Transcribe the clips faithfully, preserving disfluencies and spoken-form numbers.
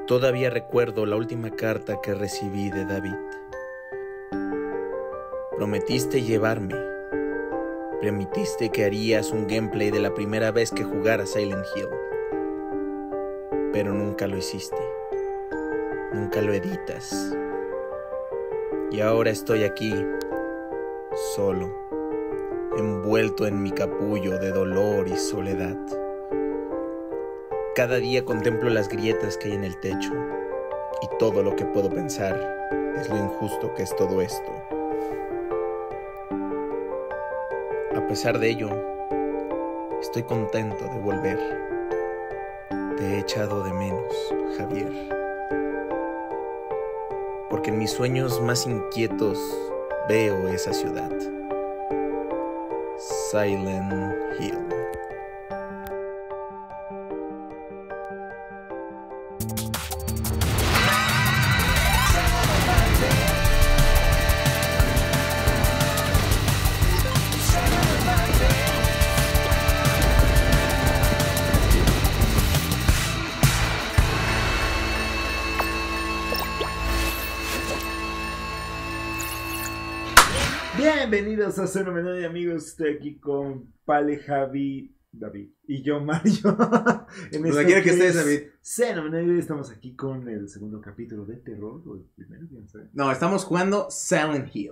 Todavía recuerdo la última carta que recibí de David. Prometiste llevarme. Prometiste que harías un gameplay de la primera vez que jugara Silent Hill. Pero nunca lo hiciste. Nunca lo editas. Y ahora estoy aquí, solo, envuelto en mi capullo de dolor y soledad. Cada día contemplo las grietas que hay en el techo, y todo lo que puedo pensar es lo injusto que es todo esto. A pesar de ello, estoy contento de volver. Te he echado de menos, Javier. Porque en mis sueños más inquietos veo esa ciudad. Silent Hill. Bienvenidos a Fenomenal, amigos. Estoy aquí con Pale, Javi, David y yo, Mario. En Donde quiera que estés, David. Fenomenal, y estamos aquí con el segundo capítulo de terror, o el primero, quién sabe. No, estamos jugando Silent Hill.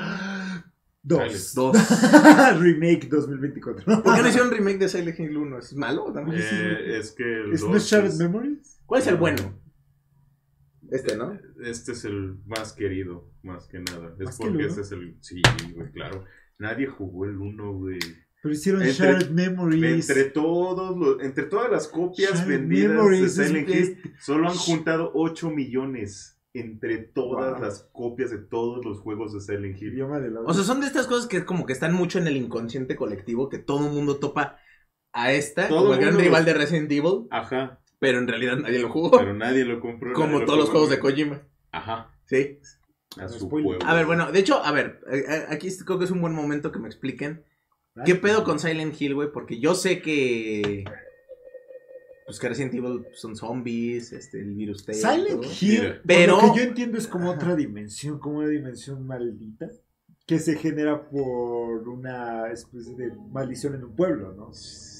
Dos. Dos. Remake dos mil veinticuatro. ¿Por qué no hicieron remake de Silent Hill uno? ¿Es malo? Eh, es que el ¿Es dos no Shattered es- Memories? ¿Cuál es el bueno? Este, ¿no? Este es el más querido, más que nada. Es ¿Más que el porque uno? este es el... Sí, güey, claro. Nadie jugó el uno, güey. Pero hicieron Entre- Shattered Memories. Entre todos los, entre todas las copias Shattered vendidas Memories de es- Silent es- Hill, solo han juntado ocho millones entre todas Wow. las copias de todos los juegos de Silent Hill. Idioma de la... O sea, son de estas cosas que como que están mucho en el inconsciente colectivo, que todo el mundo topa a esta, Todo como el gran mundo rival los- de Resident Evil, Ajá, pero en realidad nadie lo jugó. pero nadie lo compró. nadie Como lo todos los jugó. juegos de Kojima. Ajá, Sí. a su Spoiler. pueblo. A ver, bueno, de hecho, a ver, eh, eh, aquí creo que es un buen momento que me expliquen qué pedo con Silent Hill, güey, porque yo sé que... Pues que Resident Evil son zombies, este, el virus T. Silent todo. Hill, Mira. Pero- pero lo que yo entiendo es como otra dimensión, como una dimensión maldita que se genera por una especie de maldición en un pueblo, ¿no?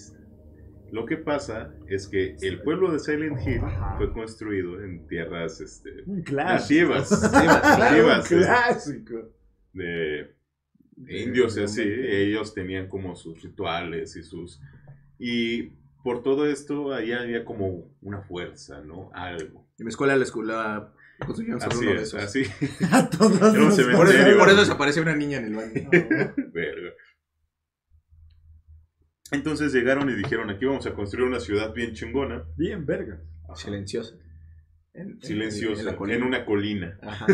Lo que pasa es que el pueblo de Silent Hill Ajá. fue construido en tierras este, Un clásico. nativas, Nativas, nativas, un eh, clásico. de indios y así. Ellos tenían como sus rituales y sus... Y por todo esto, ahí había como una fuerza, ¿no? Algo. En mi escuela, la escuela construyeron sobre Así uno de es, esos. así. A todos Era un nos cementerio. Por eso, serio? por eso desapareció una niña en el baño. Verga. Entonces llegaron y dijeron, aquí vamos a construir una ciudad bien chingona. Bien, verga. Ajá. Silenciosa. En- en- Silenciosa, en la en, colina. una colina. Ajá.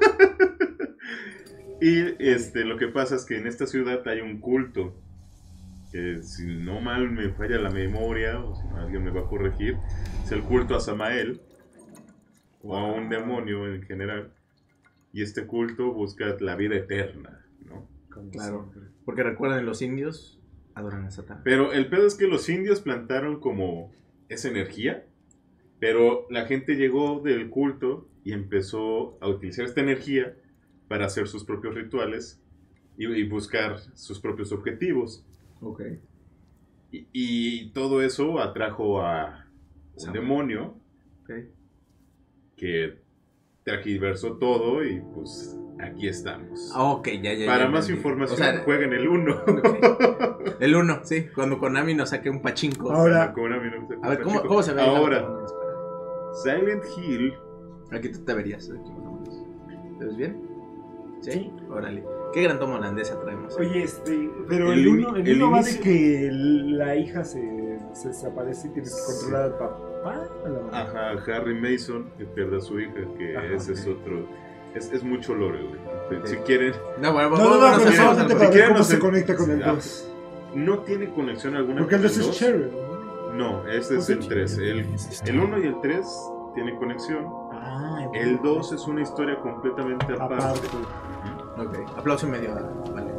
Y este, lo que pasa es que en esta ciudad hay un culto. Que si no mal me falla la memoria, o si no alguien me va a corregir, es el culto a Samael, o a un demonio en general. Y este culto busca la vida eterna, ¿no? Como Claro. siempre. Porque recuerden, los indios adoran a Satán. Pero el pedo es que los indios plantaron como esa energía, pero la gente llegó del culto y empezó a utilizar esta energía para hacer sus propios rituales y, y buscar sus propios objetivos. Ok. Y, y todo eso atrajo a un Samuel. demonio Ok. que tergiversó todo y pues aquí estamos. Ah, ok, ya, ya. Para ya, más ya. información, O sea, jueguen el uno. ok. El uno, sí. Cuando Konami nos saque un pachinko. Ahora- A ver, ¿cómo, cómo se ve? Ahora, Silent Hill. Aquí tú te verías. Aquí, más o menos. ¿Te ves bien? ¿Sí? Órale. Qué gran toma holandesa traemos. Oye, este, pero El el, ini- uno, el el uno va de inicio- que la hija se, se desaparece y tienes que Sí. controlar al papá. A la mamá. Ajá, Harry Mason, que pierde a su hija, que Ajá, ese es ok. otro. Es, es mucho lore, güey. Ok. Si quieren, No, bueno, No, vamos, no, no, vamos, pero si vamos, solamente vamos, para ver quieren cómo nos se en- conecta con el Ah, dos. no tiene conexión alguna Porque el con dos es dos. Cheryl, ¿no? No, este es ¿Por el qué tres. Cheryl? El, el uno y el tres tienen conexión. Ah, El dos es una historia completamente aparte. aparte. Ok, aplauso y medio. Vale.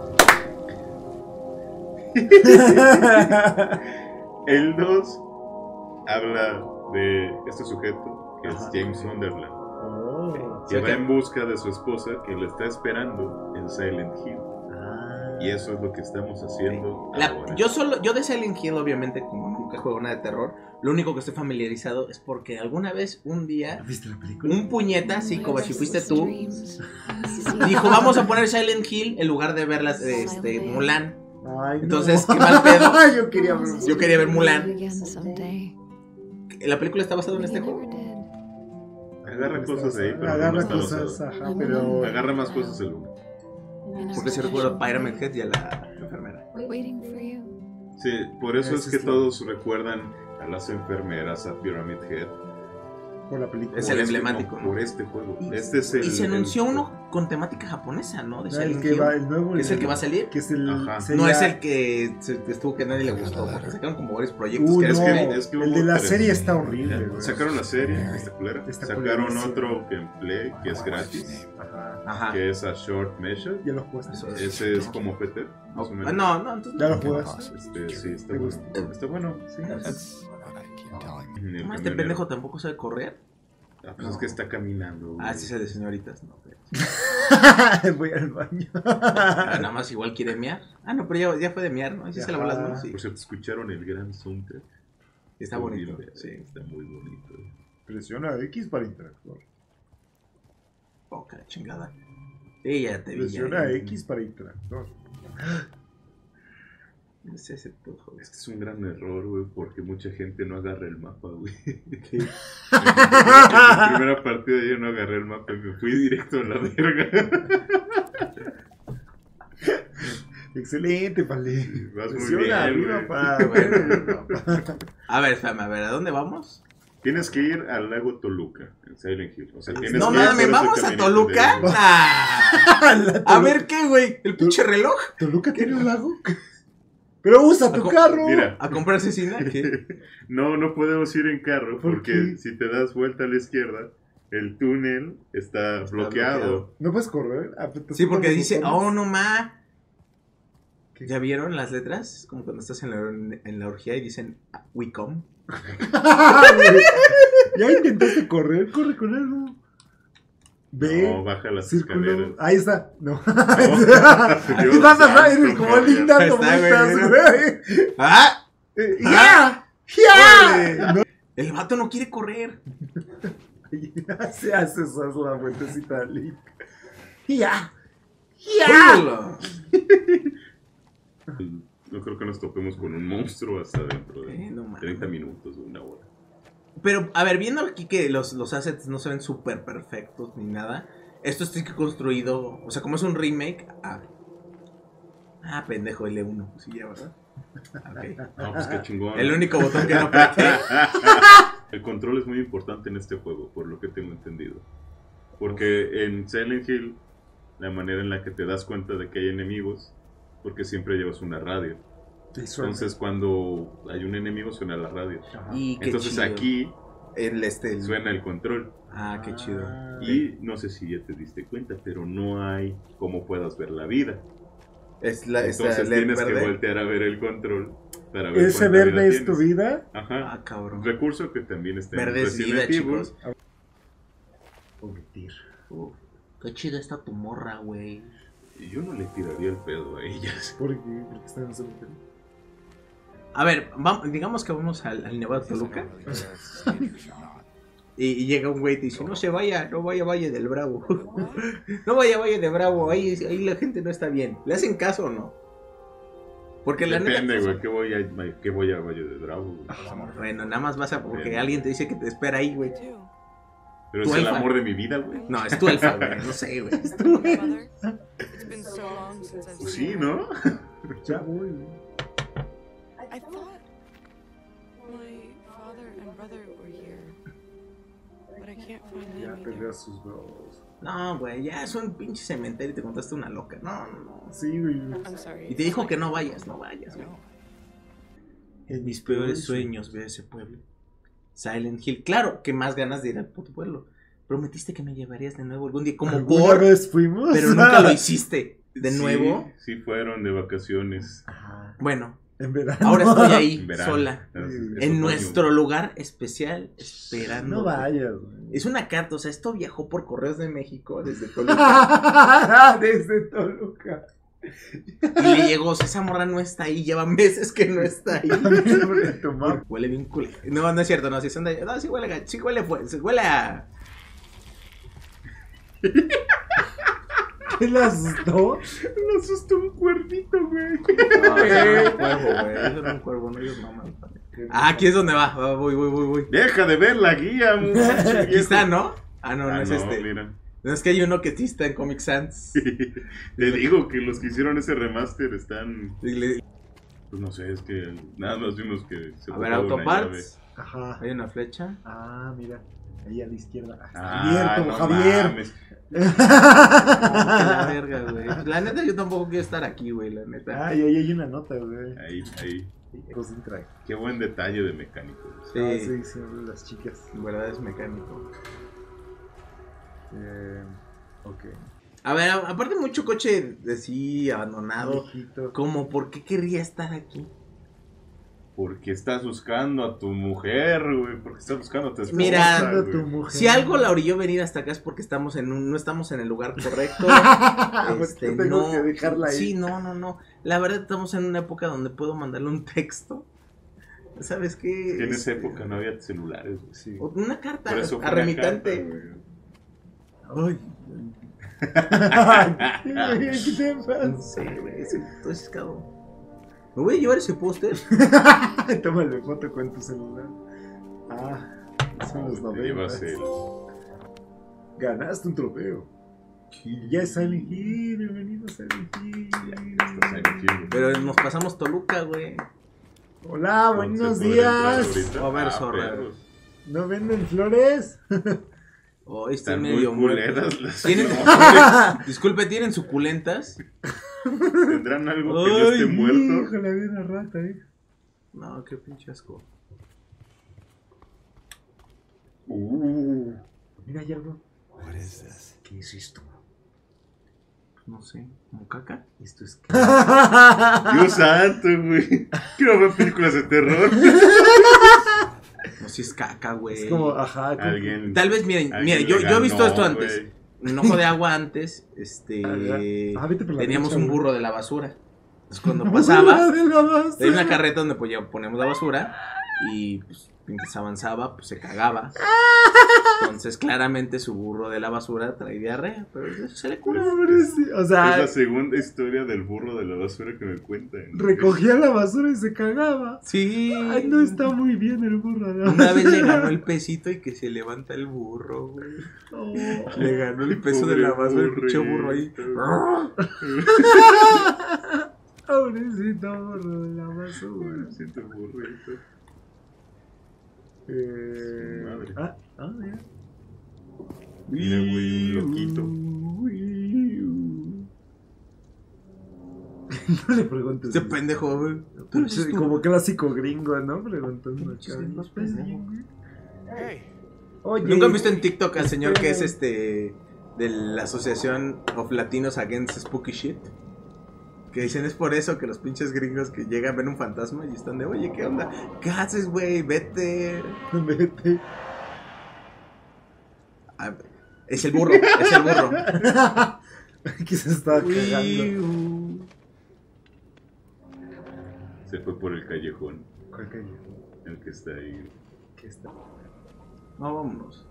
El dos habla de este sujeto que es James Sunderland, Oh. que Sí, va que- en busca de su esposa que lo está esperando en Silent Hill. Ah. Y eso es lo que estamos haciendo La- ahora. yo solo, yo de Silent Hill, obviamente, como nunca juego nada de terror, lo único que estoy familiarizado es porque alguna vez, un día, ¿Viste la película? un puñeta, sí, como si fuiste tú, dijo, vamos a poner Silent Hill en lugar de ver las, este, Mulan. Ay, no. Entonces, qué mal pedo. Yo quería ver. Yo quería ver Mulan. La película está basada en este juego. Agarra cosas ahí, pero no Agarra está cosas, basado. ajá, pero. Agarra más cosas el uno. Porque si recuerdo a Pyramid Head y a la enfermera. Sí, por eso Ese es que es lo- todos recuerdan a las enfermeras, a Pyramid Head. Por la película. Es Por el este- emblemático, no, ¿no? Por este juego. Y, Este es el, y se anunció el- uno con temática japonesa, ¿no? De No, el Silent que Hill. va, el nuevo. ¿Es el que va a salir? Que es el. Ajá. sería- No es el que se- estuvo que a nadie le gustó. Porque sacaron como varios proyectos Uh, que es no, que- es que el hubo de la tres. serie está horrible, güey. Sacaron la serie, esta culera. Está Sacaron culerísimo. otro gameplay que es gratis, Ajá. Ajá. que es a Short Measure. Ya lo jugaste. Eso es. Ese es como P T, más o menos. Ah, no, no, entonces. Ya lo jugaste. Este, sí, está ¿Te bueno. gusta? Está bueno. Sí. El Este camionero. pendejo tampoco sabe correr. Ah, pues es que está caminando. Ah, güey. sí, es el de señoritas, no. pero- Voy al baño. Ah, nada más igual quiere mear. Ah, no, pero ya, ya fue de mear, ¿no? Sí se lavó las manos, sí. Por cierto, escucharon el gran soundtrack. Está bonito, bien, sí. Está muy bonito. Presiona X para interactuar. Poca chingada. Sí, ya te vi. ya. Presiona X para interactuar. Es ese puto juego. Este es un gran error, güey, porque mucha gente no agarra el mapa, güey. En la primera partida yo no agarré el mapa y me fui directo a la verga. Excelente, Pale. Vas muy Presiona bien, arriba güey. para. Bueno, a ver, espérame, a ver, ¿a dónde vamos? Tienes que ir al lago Toluca, en Silent Hill. O sea, tienes No que ir mames, por ese ¿vamos a caminito Toluca? de- Nah. A ver, ¿qué, güey? ¿El pinche reloj? ¿Toluca tiene un lago? Pero usa tu Aco- carro. Mira. ¿A comprar cecina? ¿Qué? No, no podemos ir en carro ¿Por porque qué? si te das vuelta a la izquierda, el túnel está, Está bloqueado. bloqueado. ¿No puedes correr? Ah, pues, Sí, porque los dice, botones. oh, no ma. ¿Qué? ¿Ya vieron las letras? Es como cuando estás en la, en la orgía y dicen, "Ah, we come". Güey, ya intentaste correr, corre con algo. Ve. No, baja las Círculo. escaleras. Ahí está. No. Dios Dios vas a santo, eres como cabrón. linda, Ahí como está, güey, estás, mira. güey. ¡Ah! Eh, ¡Ya! ¡Ya! No, El vato no quiere correr. ya se hace esa es la vueltecita linda. ¡Ya! ¡Ya! Júralo. No creo que nos topemos con un monstruo hasta dentro de Eh, no mames. treinta minutos o una hora. Pero, a ver, viendo aquí que los, los assets no se ven súper perfectos ni nada, esto está construido, o sea, como es un remake. Ah, ah pendejo, L uno. Sí, ya, ¿verdad? Ok. No, pues qué chingón. El único botón que no apreté. El control es muy importante en este juego, por lo que tengo entendido. Porque en Silent Hill, la manera en la que te das cuenta de que hay enemigos, porque siempre llevas una radio. Entonces cuando hay un enemigo suena la radio. Y qué Entonces chido. aquí El, este, el- suena el control. Ah, qué chido. Y no sé si ya te diste cuenta, pero no hay cómo puedas ver la vida. Es la, esta Entonces L E D tienes que verde. voltear a ver el control para ver ¿Ese cuánta verde vida es tu tienes. vida? Ajá. Ah, cabrón. Recurso que también está en Verde es vida, Resident Evil. chicos. Omitir. Uf, qué chida está tu morra, güey. Y yo no le tiraría el pedo a ellas. ¿Por qué? Porque está en el cementerio. A ver, vamos, digamos que vamos al, al Nevado de Toluca. Y, y llega un güey y te dice, no se vaya, no vaya Valle del Bravo. No vaya Valle de Bravo, ahí, ahí la gente no está bien. ¿Le hacen caso o no? Porque la Depende, neta... güey, ¿qué voy a, qué voy a Valle de Bravo, güey? Bueno, nada más vas a... Porque Bien. alguien te dice que te espera ahí, güey. Pero ¿Tu es el alfa? amor de mi vida, güey. No, es tu alfa, güey. No sé, güey. Pues sí, ¿no? Ya voy, güey. I thought my father and brother were here, but I can't find Ya them te either. veas sus bros. No, güey, ya es un pinche cementerio y te contaste una loca. No, no, no. Sí, güey. I'm sorry. Y te dijo que no vayas, no vayas, güey. En mis peores sueños veo ese pueblo. Silent Hill. Claro, que más ganas de ir al puto pueblo. Prometiste que me llevarías de nuevo algún día, como ¿Alguna por... vez fuimos? Pero nunca lo hiciste. De Sí, nuevo. Sí, fueron de vacaciones. Ajá. Bueno, En verano. Ahora estoy ahí, En verano. sola. Es- es En otoño. nuestro lugar especial, esperando. No vayas, güey. Es una carta, o sea, esto viajó por Correos de México desde Toluca. Desde Toluca. Y le llegó, o sea, esa morra no está ahí, lleva meses que no está ahí. Hombre, tu mamá. Huele bien cool. No, no es cierto, no, si son de... No, sí huele, a- sí huele, fue- sí huele a... ¿Qué le asustó? Me asustó un cuernito, güey. No, eso era un cuervo, güey, eso era un cuervo, no ellos maman. Ah, aquí es donde va, va, voy, voy, voy, voy. Deja de ver la guía, muchacho. Aquí está, ¿no? Ah, no, no Ah, es no, este. mira. No, es que hay uno que sí está en Comic Sans. Te digo que los que hicieron ese remaster están. Y le- Pues no sé, es que nada más vimos que se A ver, botaba una Autoparts. Ajá. Hay una flecha. Ah, mira. Ahí a la izquierda. llave. Javier, Ah, como no Javier. mames. Oh, que la verga, güey. La neta, yo tampoco quiero estar aquí, güey, la neta. Ay, ahí hay una nota, güey. Ahí, ahí. Concentra. Qué buen detalle de mecánico. Sí, Ah, sí, sí, las chicas. en verdad es mecánico. Eh, ok. A ver, a- aparte mucho coche de sí abandonado. Viejito. Como, ¿por qué querría estar aquí? Porque estás buscando a tu mujer, güey. Porque estás buscando a tu esposa. Mira, Buscando a tu güey. mujer. Si algo la orilló venir hasta acá es porque estamos en un, no estamos en el lugar correcto. Porque Este, tengo no, que dejarla ahí. Sí, no, no, no. La verdad estamos en una época donde puedo mandarle un texto. ¿Sabes qué? Que en esa Este, época no había celulares, güey. Sí. o Una carta Por eso fue a una remitante. carta, güey. Ay. ¿Qué te No pasa? sé, güey, ese puto ciscado. Me voy a llevar ese póster. Tómale foto con tu celular. Ah, son los Te llevas noventas. el- Ganaste un trofeo. Y ya es Silent Hill, bienvenido a Silent Hill. Ya está Silent Hill, güey. Pero nos pasamos Toluca, güey. Hola, Entonces, buenos ¿podré entrar días. ahorita? A ver, Ah, zorra. perros. ¿No venden flores? Oh, estoy Están muy medio muerto. culeras las ¿Tienen, flores. disculpe, ¿tienen suculentas? ¿Tendrán algo que yo esté Ay, muerto? Híjole, había una rata ahí. No, qué pinche asco. Uh, Mira, hay algo. ¿Qué es esto? No sé, ¿como caca? Esto es. Dios santo, güey. Quiero ver películas de terror. No, si es caca, güey. Es como, ajá. como- Alguien. Tal vez, miren, alguien mira, yo, le yo he visto ganó, esto antes. güey. Un ojo de agua antes, este, Ah, vete por la teníamos derecha, un güey. burro de la basura. Entonces cuando pasaba, De la basura. hay una carreta donde pues, ya poníamos la basura y pues mientras avanzaba, pues se cagaba. Entonces claramente su burro de la basura trae diarrea, pero eso se le cura. Pobrecito. O Es sea, la segunda historia del burro de la basura que me cuentan. recogía la basura y se cagaba. Sí. Ay, no está muy bien el burro. de la Una vez le basura. ganó el pesito y que se levanta el burro, güey. Oh. Le ganó el peso Pobre de la basura, el pinche burro ahí. burrito. Pobrecito burro de la basura. Siento burrito. Eh... Su madre. Ah, ah, mira. Mira, güey, un loquito. No le preguntes. Este pendejo, güey. Tú eres Sí, tú. como clásico gringo, ¿no? Preguntando Pinches acá. gringos pendejos. Oye, ¿Nunca han visto en TikTok al señor que es este de la asociación of Latinos Against Spooky Shit? Que dicen es por eso que los pinches gringos que llegan ven un fantasma y están de, oye, ¿qué onda? ¿Qué haces, güey? Vete. Vete. Ah, es el burro, es el burro. Que se estaba cagando. Uy, Se fue por el callejón. ¿Cuál calle? El que está ahí. ¿Qué está? No, vámonos.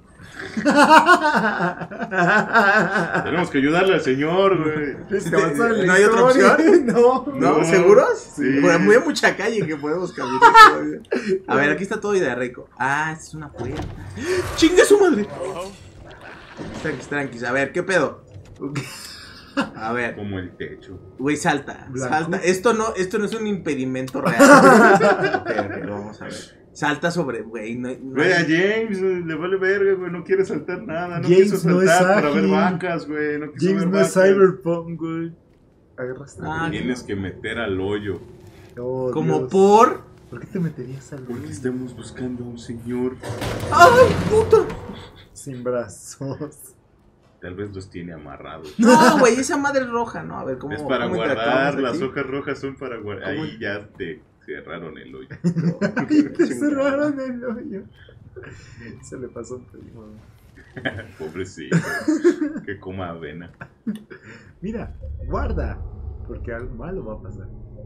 Tenemos que ayudarle al señor, güey. Es que ¿No avanza en la hay otra historia. opción? No. ¿No? No. ¿Seguros? Sí. Bueno, muy a mucha calle que podemos caminar todavía. A ver, aquí está todo idea rico. Ah, es una puerta. ¡Chingue su madre! Tranquis, tranquis. A ver, ¿qué pedo? A ver, Como el techo. güey, salta, Blanco. salta. Esto no, esto no es un impedimento real. Ok, ok, vamos a ver. Salta sobre, güey. No, no Güey, a hay- James eh, le vale verga, güey. No quiere saltar nada. No James quiso no es saltar para ver ágil. vacas, güey. No quiso James ver no es vacas. Cyberpunk, güey. Agarraste. Ah, Tienes que meter al hoyo. Oh, Como Dios. por. ¿Por qué te meterías al Porque estamos buscando a un señor. ¡Ay, puto! sin brazos? Tal vez los tiene amarrados. No, güey, esa madre es roja, ¿no? A ver, ¿cómo Es para cómo guardar. interactuamos Las aquí? hojas rojas son para guardar. ¿Cómo? Ahí ya te Cerraron el hoyo. Y te cerraron el hoyo. Se le pasó un primo. Pobrecito. Que coma avena. Mira, guarda. Porque algo malo va a pasar.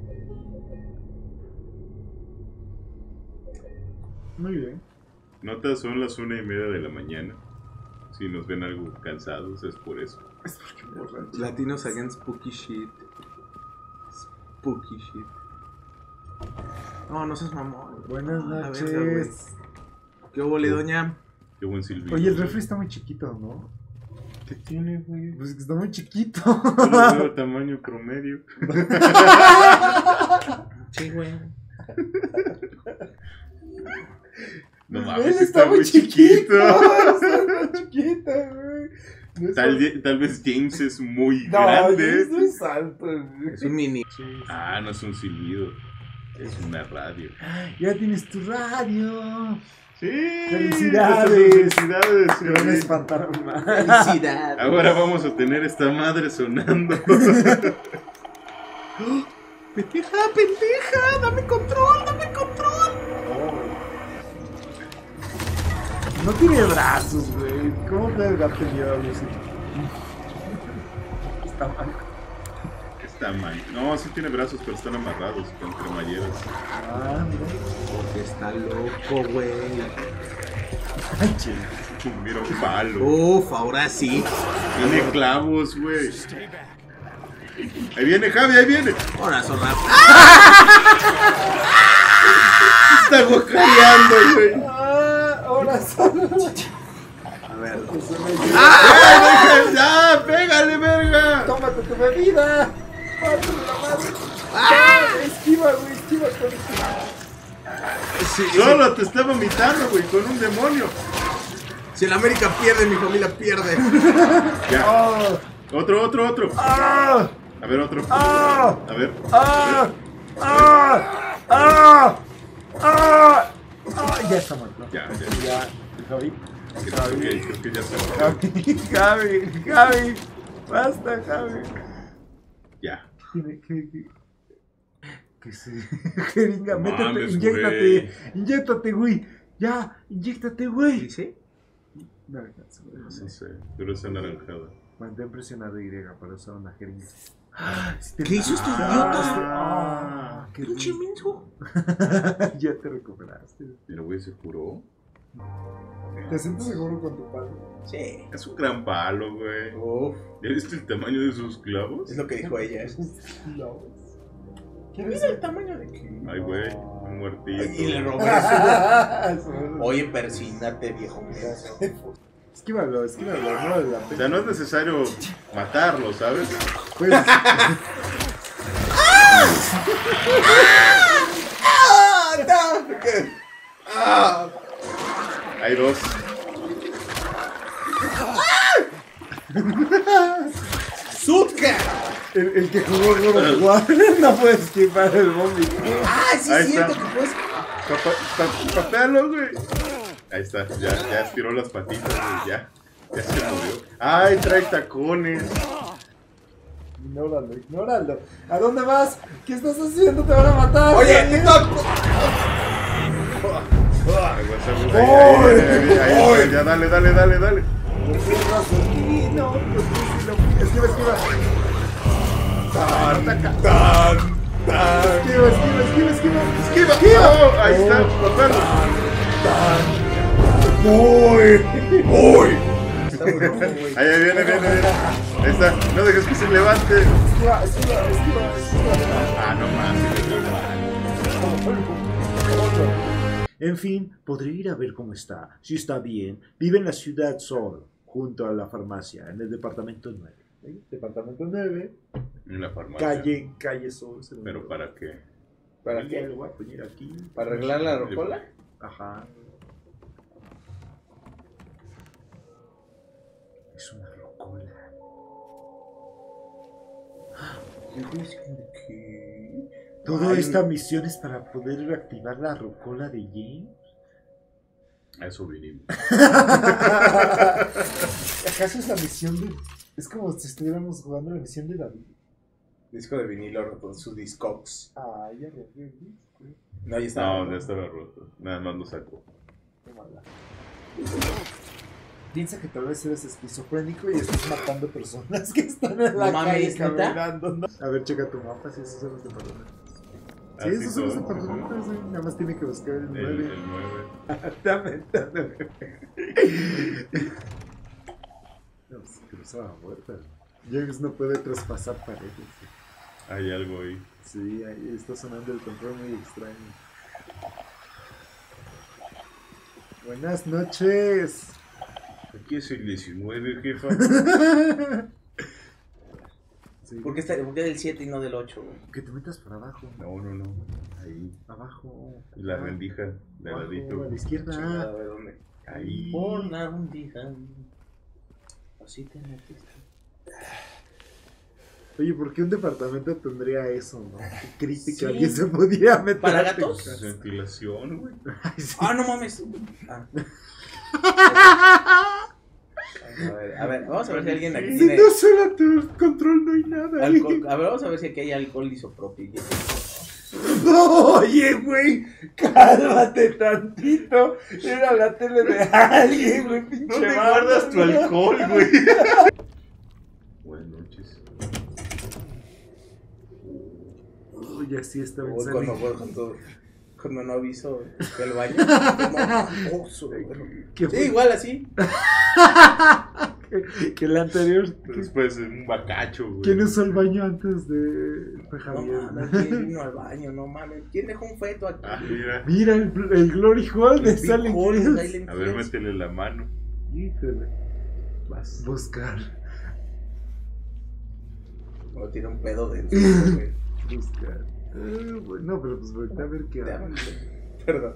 Muy bien. Notas, son las una y media de la mañana. Si nos ven algo cansados es por eso. Es porque me borracho. Latinos against spooky shit. Spooky shit. No, no seas mamón. Buenas A ver, noches. güey. ¿Qué hubo, doña? Qué buen silbido. Oye, el refri está muy chiquito, ¿no? ¿Qué tiene, güey? Pues es que está muy chiquito. Yo lo veo tamaño promedio. Sí, güey. No Él mames, está, muy chiquito. Está muy chiquito, güey. No es Tal, por- tal vez James es muy No, grande. es muy alto, güey. Es un mini. Ah, no es un silbido. Es una radio. Ya tienes tu radio. Sí. Felicidades. Felicidades. Te van a güey. espantar más. Felicidad. Ahora vamos a tener esta madre sonando. Pendeja, pendeja, dame control, dame control. No tiene brazos, güey. ¿Cómo puede darte miedo a Lucy? Está mal. Está mal. No, sí tiene brazos, pero están amarrados con cremalleras. Ah, mira. Porque está loco, güey. Ay, chido. Mira un palo. Uf, ahora sí. Tiene clavos, güey. Ahí viene Javi, ahí viene. Ahora zorra. Está guacareando, güey. Ah, ahora solo. A ver. ¡Ah! ¡Ya! ¡Pégale, verga! Tómate tu bebida. Pártale la madre. ¡Ah! Esquiva, güey, esquiva con Sí, sí. Solo te está vomitando, güey, con un demonio. Si el América pierde, mi familia pierde. Ya. ¡Ah! Otro, otro, otro. ¡Ah! A ver, otro. ¡Ah! A ver. ¡Ah! ¡Ah! ¡Ah! ¡Ah! ¡Ah! Ya está muerto. Ya, ya. Ya, Javi. Creo que, creo que ya se fue. Javi, Javi, Javi. Basta, Javi. Ya. Tiene que. que- Que se. Jeringa, No métete, mames, inyéctate. güey. Inyéctate, güey. Ya, inyéctate, güey. ¿Dice? No alcanzo, güey. No sé, pero es anaranjada. Mantén presionado Y para usar una jeringa. Ah, sí te- ¿Qué hizo este Ah, idiota? ah, qué Pinche rico. menso. Ya te recuperaste. Pero, güey, se curó. ¿Te sientes seguro con tu padre? Sí. Es un gran palo, güey. Uf, ¿Ya viste el tamaño de sus clavos? es lo que dijo ella. No. ¿Quieres Mira el tamaño de que. Ay, güey, un muertito. Y le robó eso. Oye, persínate, viejo. Esquívalo, esquívalo, no vale la O pena. sea, no es necesario matarlo, ¿sabes? Pues, Hay dos. ¡Zutka! el, el que jugó God of War no puede esquivar el vómito. ¡Ah, sí Ahí es cierto está. que puedes! Papa- pa- Papealo, güey. Ahí está, ya, ya estiró las patitas, güey, ya. Ya se murió. Ay, trae tacones. Ignóralo, ignóralo. ¿A dónde vas? ¿Qué estás haciendo? Te van a matar. ¡Oye! ¡No! Ay, güey, ahí, ahí, ahí, ahí, ahí, ya, dale, dale, dale, dale. No, pues sí, lo- esquiva, esquiva. Ataca. Esquiva, esquiva, esquiva, esquiva. ¡Esquiva! Oh, ahí está, papealo. Ahí, ahí viene, viene, viene. Ahí está, no dejes que se levante. Esquiva, esquiva, esquiva, esquiva. Ah, no mames, no mames. En fin, podré ir a ver cómo está. Si está bien, vive en la ciudad Sol, junto a la farmacia, en el departamento nueve. ¿Sí? Departamento nueve, En la farmacia. calle, calle Sol. segundo. ¿Pero para qué? ¿Para Ya qué? lo voy a poner aquí. ¿Para arreglar la rocola? Ajá. Es una rocola. Toda Ay, esta misión es para poder reactivar la rocola de James. A eso vinimos. ¿Acaso es la misión de.? Es como si estuviéramos jugando la misión de David. Disco de vinilo con su Discogs. Ah, ya rompió el disco. No, ya estaba. No, ya estaba roto. Nada más lo sacó. Qué mala. Piensa que tal vez eres esquizofrénico y estás matando personas que están en la No mames, calle ¿neta? caminando. ¿No? A ver, checa tu mapa si esos son los departamentos. Sí, Así esos son los todo. departamentos, sí. Nada más tiene que buscar el El, nueve. el nueve. Dame, dame. No, pues cruzaba muerta. James no puede traspasar paredes. Hay algo ahí. Sí, ahí está sonando el control muy extraño. Buenas noches. Aquí es el diecinueve, jefa. Sí. ¿Por qué está por qué del siete y no del ocho, güey? Que te metas por abajo. No, no, no. Ahí. Abajo. Y la rendija de Abajo, ladito. a la izquierda. Chingada, a ver dónde. Ahí. Por la hundida. Así te metiste. Oye, ¿por qué un departamento tendría eso, no? Qué crítica Sí. alguien se podía meter. ¿Para gatos? La ventilación, güey. Ay, sí. Ah, no mames. Ah. A ver, a ver, vamos a ver si alguien aquí Si tiene no suena tu control, no hay nada. ahí. alcohol. A ver, vamos a ver si aquí hay alcohol isopropílico. Oye, güey, cálmate tantito. Era la tele de alguien, güey, pinche ¿Dónde vato, guardas tu ¿no? alcohol, güey? Buenas noches. Uy, así está bien Uy, cuando, salido. cuando, cuando no aviso que al baño. Como oso, güey. ¿Qué Sí, fue? igual así. que, que el anterior. Después un bacacho, güey. ¿Quién usó el baño antes de, de No Javier? mames, ¿quién vino al baño? No mames. ¿Quién dejó un feto aquí? Ah, mira. Mira el, el Glory Hall de El Big Silent Hole de Hills. Silent A ver, Hills. métele la mano. Híjole. Vas. Buscar. Me voy a tirar un pedo de güey. Buscar. Eh, bueno, pero pues voltea a ver qué Ya, hago. Perdón.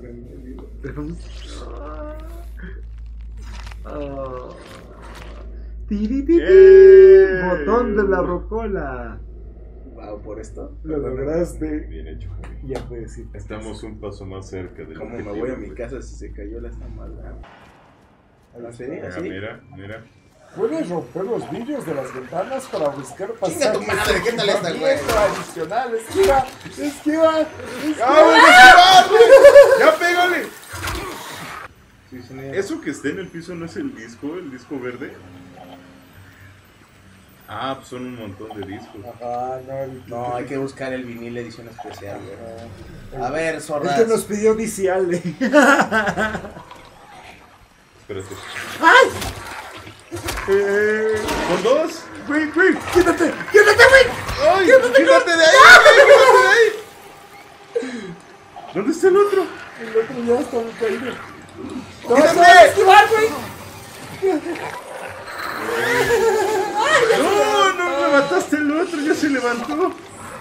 Ah. Tiri, tiri, ¡Eh! Botón de la rocola. Wow, por esto. Lo lograste. Bien hecho, Javi. Ya puedes ir. Estamos un paso más cerca del ¿Cómo me objetivo, voy a mi güey. casa si se cayó la estamada? ¿Así? Mira, ¿Así? mira, mira. Puedes romper los vidrios de las ventanas para buscar Chinga tu madre, ¿qué tal esta, güey? adicional. Esquiva, esquiva, esquiva. ¡Ah, güey! ¡Ya pégale! Sí, sí, mira. ¿Eso que está en el piso no es el disco? ¿El disco verde? Ah, pues son un montón de discos. Ajá, no, el, No, hay que buscar el vinil edición especial, güey. A ver, el zorras. que nos pidió D C Ale. Espérate. Eh, ¿Con dos? Güey, güey, quítate, quítate, güey. ¡Ay! ¡Quítate de ahí! ¡Quítate de ahí! ¿Dónde está el otro? El otro ya está muy caído. No, ¡Quítate! no, a esquivar, güey. ¡No! ¡No me mataste el otro! ¡Ya se levantó!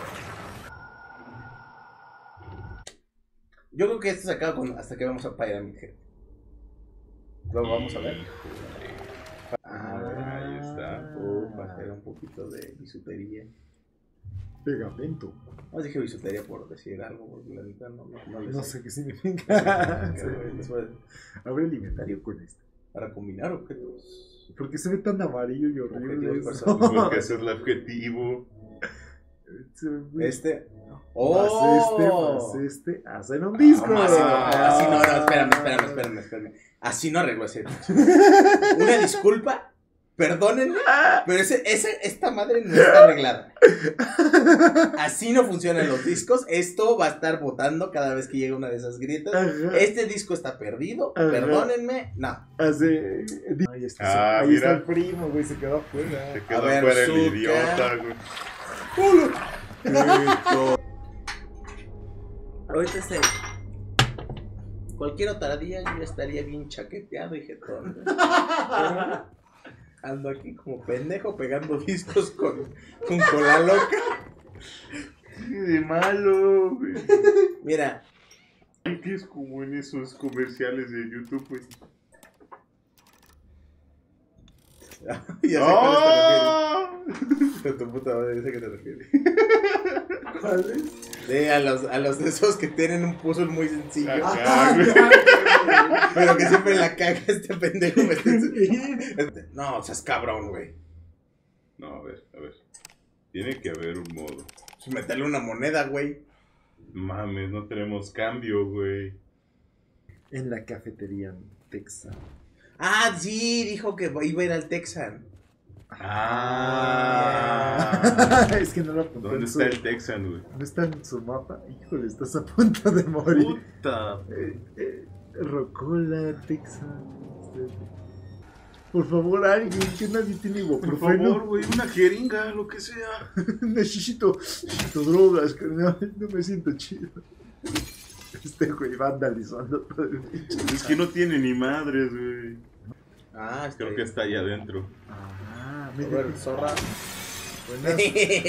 Yo creo que esto se acaba con, hasta que vamos a Pyramid Head. Lo vamos a ver. Ah, ahí está. Uh, para hacer un poquito de bisutería. Pegamento. No dije bisutería por decir algo, porque la neta no, no, no, le No sé. sé qué significa. Sí, güey, después, Abre el inventario con esto. para combinar objetos. ¿Por qué se ve tan amarillo y horrible Objetivos eso? Porque ese es el objetivo. Se ve muy- Este. Más ¡Oh! este, más este. Hacen un disco. No, así no, así no, no, espérame, espérame, espérame, espérame. Así no arreglo ese. Una disculpa, perdónenme, pero ese, ese, esta madre no está arreglada. Así no funcionan los discos. Esto va a estar botando cada vez que llega una de esas grietas. Ajá. Este disco está perdido, Ajá. perdónenme, no. Hace... Ahí está, Ah, ahí está mira. el primo, güey, se quedó afuera. Se quedó ver, fuera el Zucca. idiota, güey. Ahorita este. Cualquier otra día yo estaría bien chaqueteado y jetón. Pero ando aquí como pendejo pegando discos con, con cola loca. ¡Qué de malo, güey! Mira, Que es como en esos comerciales de YouTube, güey. ya sé ¡Ah! a cuál te refieres. Tu puta madre, ya sé a qué te refieres. ¿Cuál es? Sí, a los, a los de esos que tienen un puzzle muy sencillo. Ajá, güey. Pero que siempre la caga este pendejo. Me está- Este, no, seas cabrón, güey. No, a ver, a ver. Tiene que haber un modo. Pues meterle una moneda, güey. Mames, no tenemos cambio, güey. En la cafetería Texan. Ah, sí, dijo que iba a ir al Texan. Ah. Es que no lo apunté. ¿Dónde en su- está el Texan, güey? ¿No está en su mapa? Híjole, estás a punto de morir. Puta. Eh, eh, Rocola, Texan. este, Por favor, alguien, que nadie tiene Por favor, ibuprofeno. güey, una jeringa, lo que sea. Necesito, necesito drogas, carnal. No me siento chido. Este güey vandalizando todo el bicho. Es que no tiene ni madres, güey. Ah, está Creo que está allá adentro. Ah, A mira. ver, zorra. Buenas.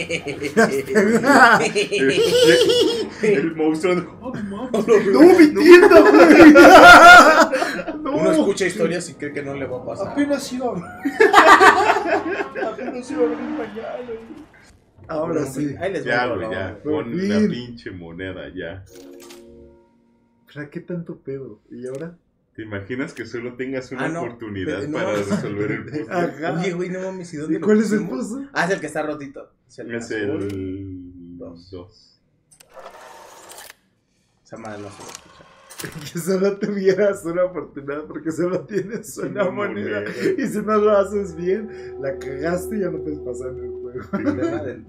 El, el monstruo. Oh, mames. ¡No, mi tienda, güey! ¡No! Uno escucha historias y cree que no le va a pasar. Apenas iba a abrir. Apenas iba a abrir mañana. güey. Ahora sí. Ahí les Ya, va, güey, no. ya. Por Pon la fin. pinche moneda, ya. ¿Para qué tanto pedo? ¿Y ahora? ¿Te imaginas que solo tengas una Ah, no. oportunidad Pero no. para resolver el puzzle? Ajá. Oye, güey, no mames, ¿y dónde ¿Y lo cuál es el pusimos? puzzle? Ah, es el que está rotito. Es el, Es azul. el Dos. dos. Esa madre no se lo escucha. Que solo tuvieras una oportunidad porque solo tienes una, Una moneda. moneda. Y si no lo haces bien, la cagaste y ya no puedes pasar en el juego. Problema del-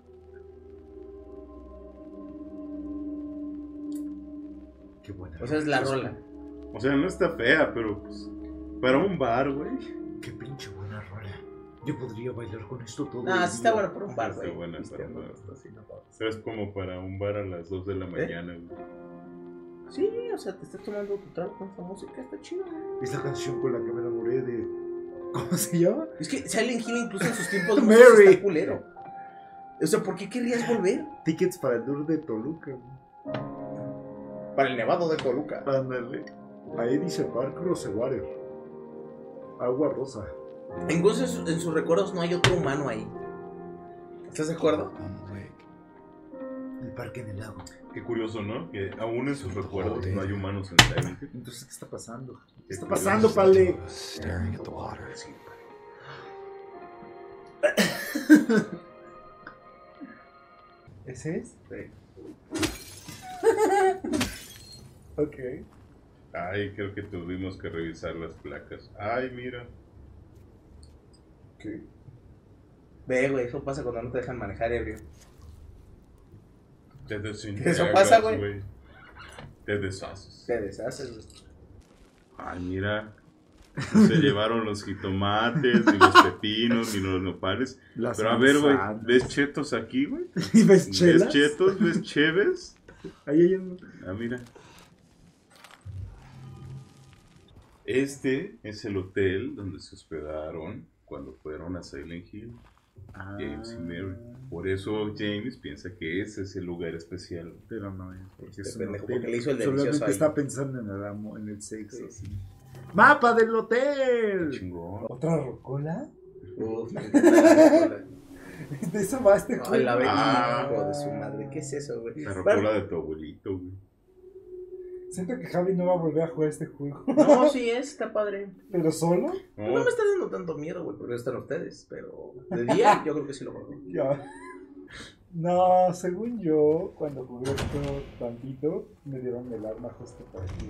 Qué buena. O sea, es la rola. O sea, no está fea, pero pues. Para un bar, güey. Qué pinche buena rola. Yo podría bailar con esto todo. Ah, el sí está día. buena para un bar, Está güey. buena Viste, para un no, bar. está así, no jodas. Pero es como para un bar a las dos de ¿Eh? la mañana, güey. Sí, o sea, te estás tomando tu trago con esta música, está chido, güey. Es la canción con la que me enamoré de. ¿Cómo se llama? Es que Silent Hill incluso en sus tiempos Mary. mozos está culero. O sea, ¿por qué querrías volver? Tickets para el tour de Toluca. Para el Nevado de Toluca. Ándale. Ahí dice Park Rosewater. Agua rosa. Incluso en, su- en sus recuerdos no hay otro humano ahí. ¿Estás de acuerdo? El parque en el lago. Qué curioso, ¿no? Que aún en sus recuerdos no hay humanos en Silent Hill. Entonces, ¿qué está pasando? ¿Qué Qué está curioso. pasando, Pale? Staring at the water. ¿Ese es? Sí. Ok. Ay, creo que tuvimos que revisar las placas. Ay, mira. ¿Qué? Ve, güey, eso pasa cuando no te dejan manejar ebrio. Te desintegras, Eso pasa, güey. Te deshaces. Te deshaces, güey. Ay, mira. No se llevaron los jitomates, ni los pepinos, ni los nopales. Las Pero a ver, güey, manzanas. ¿ves chetos aquí, güey? ¿Y ves chelas? ¿Ves chetos? ¿Ves cheves? Ahí hay un... Ah, mira. Este es el hotel donde se hospedaron cuando fueron a Silent Hill, James y Mary. Por eso James piensa que ese es el lugar especial. Pero no es. Porque Este es un pendejo, hotel. porque le hizo el delicioso Solamente ahí. está pensando en el amo, en el sexo. Sí. Sí. ¡Mapa del hotel! Chingón. ¿Otra rocola? Uf, me encanta la rola. De eso va este Ay, juego. la ve- Ah. hijo de su madre. ¿Qué es eso, güey? La rocola de tu abuelito, güey. Siento que Javi no va a volver a jugar este juego. No, sí es, está padre. ¿Pero solo? No Oh, me está dando tanto miedo, güey, porque están ustedes. Pero de día, yo creo que sí lo juego. Ya. No, según yo, cuando jugué esto tantito, me dieron el arma justo para aquí.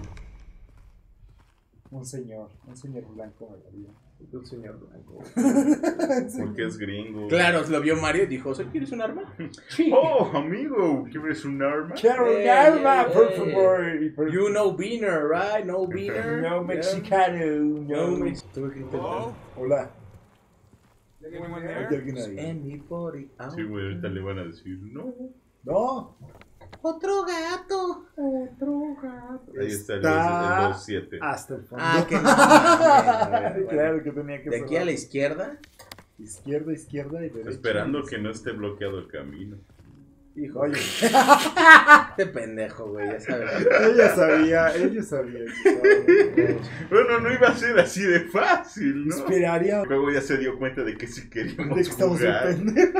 Un señor, un señor blanco me lo dio. Un señor blanco. porque es gringo. Claro, lo vio Mario y dijo, ¿sí quieres un arma? Oh, amigo, ¿quieres un arma? ¡Quiero un Eh, arma, eh, por eh. favor! Y por- You know beaner, right? No beaner. No mexicano, No no. mexicano. Tuve que intentar. Hola. Anyone ¿Hay there? alguien ahí? Anybody out Sí, güey, ahorita le van a decir, no. No. Otro gato. Otro gato. Ahí está el Está dos siete. hasta el fondo. Ah, que no. Bueno, bueno. Claro que tenía que De aquí a la izquierda. izquierda, izquierda y derecha. Esperando que no esté bloqueado el camino. Hijo, Oye, este pendejo, güey, ya sabes. ella sabía, ella sabía. que Bueno, no iba a ser así de fácil, ¿no? Esperaría Luego ya se dio cuenta de que sí de queríamos que estamos en jugar. pendejo.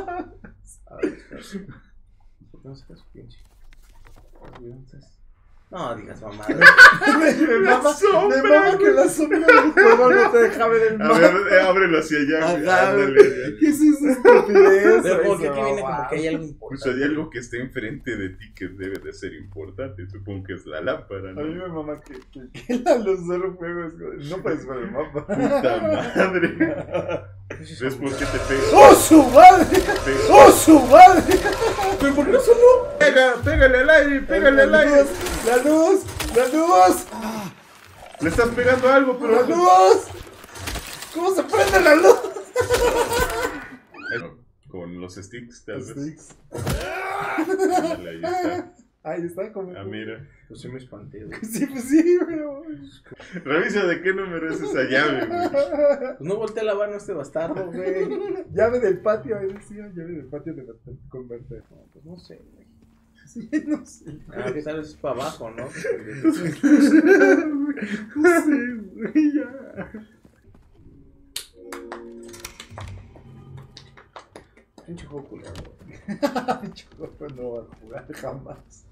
A ver, espera. ¿Por qué no sacas su pinche? Entonces, No digas mamá. Me mama, me mama que la sombra del juego no te deja ver el A mapa. ver, eh, ábrelo hacia allá. güey. Ajá, Ándale. ¿Qué es esa estupidez? Pero porque Esa aquí viene mamá. como que hay algo Pues importante. hay algo que está enfrente de ti que debe de ser importante. Supongo que es la lámpara, A mí ¿no? me mama que, que, que la luz del juego es... No puedes ver el mapa. Puta madre. ¿Ves por qué te pegas? ¡Oh, su madre! ¡Oh, su madre! ¿Pero por qué no sonó? Pega, pégale al aire, pégale al aire. ¡La luz! ¡La luz! Le estás pegando algo, ¡La pero. luz! ¿Cómo se prende la luz? Con los sticks, tal vez. Sticks. Ándale, ahí está. Ahí está como... Ah, mira. Pues sí me espanté, güey. Sí, pues sí, pero... Revisa de qué número es esa llave, güey. Pues no volteé la mano a este bastardo, güey. Llave del patio, ahí decía. Llave del patio de converter. No, pues no sé, güey. Sí, no sé. Ah, pues tal vez es para abajo, ¿no? No sé, güey, ya. Pinche juego culero, güey. Choco no va a jugar jamás.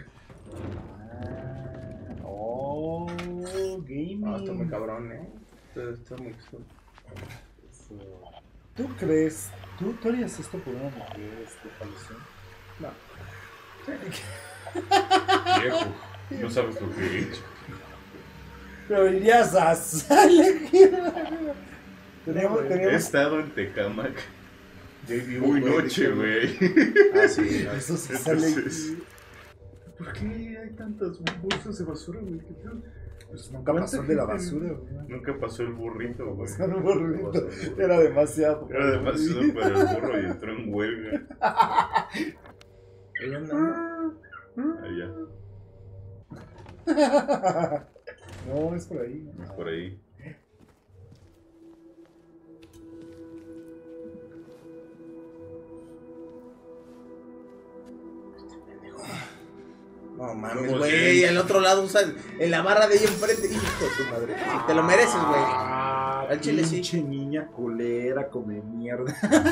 Ah, oh, gaming. Ah, está muy cabrón, ¿eh? Está, está muy... Eso. ¿Tú crees? ¿Tú, ¿Tú harías esto por una mujer, este, Palución? No. Viejo, no sabes lo que he hecho. Pero irías a Silent Hill. Teníamos, He teníamos... estado en Tecamac. Vivo, Muy güey, noche, güey. Ah, sí, no. Eso sí Entonces- sale... ¿Por qué hay tantas bolsas de basura, güey? ¿Qué pedo? Pues nunca pasó de la basura, güey. Nunca pasó el burrito, güey. Pasó un burrito. Era demasiado. Era demasiado para el burro y entró en huelga. Ahí anda. Allá, No, es por ahí. es por ahí. No mames, ¿Cómo güey. que? Al otro lado usa en la barra de ahí enfrente. Hijo de tu madre. Sí, te lo mereces, güey. Ah, Al chile sí. pinche niña culera, come mierda.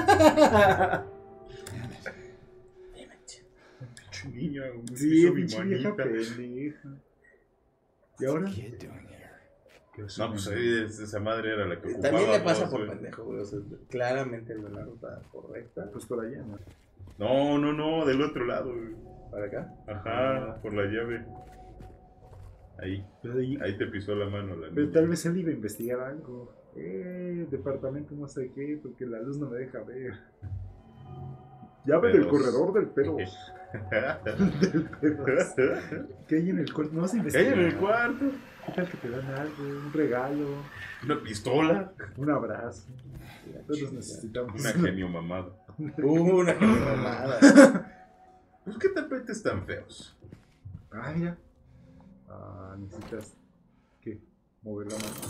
Pinche niña, güey. Sí, Hizo mi pinche vieja manita. pendeja. ¿Y ahora? Kid doing here? No, pues ahí es- esa madre era la que ocupaba. También le pasa voz, por güey. pendejo, güey. O sea, claramente no es la ruta correcta. Pues por allá, ¿no? No, no, no, del otro lado, güey. ¿Para acá? Ajá, por la llave. Ahí, Pero, ahí- ahí te pisó la mano la pero niña. tal vez él iba a investigar algo. Eh, departamento no sé qué, porque la luz no me deja ver. Llave del Pedos. corredor del pedo. Del pedos. ¿Qué hay en el cuarto? ¿No vas a ¿Qué investigar? hay en el cuarto? ¿Qué tal que te dan algo? Un regalo, ¿Una pistola? un abrazo. Todos necesitamos. Una genio mamada. Una mamada. Pues qué tapetes tan feos. Ah, mira. Ah, necesitas. ¿Qué? Mover la mano.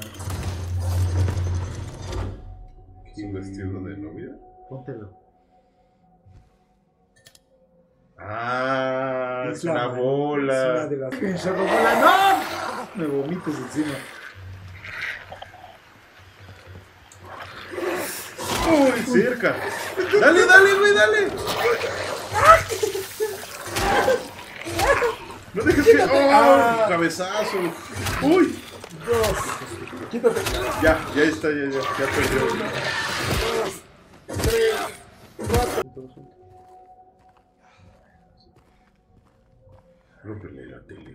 ¿Es un vestido de novia? Póntelo. Ah, es, la una mano, bola. Es una de las. ¡Pinche bola! ¡No! Me vomites encima. ¡Uy, cerca! ¡Dale, dale, güey, dale! ¡No dejes que... ¡Oh! Ah. ¡Cabezazo! ¡Uy! Dos. Quítate. Ya, ya está, ya, ya, ya perdió. Rómpele la tele.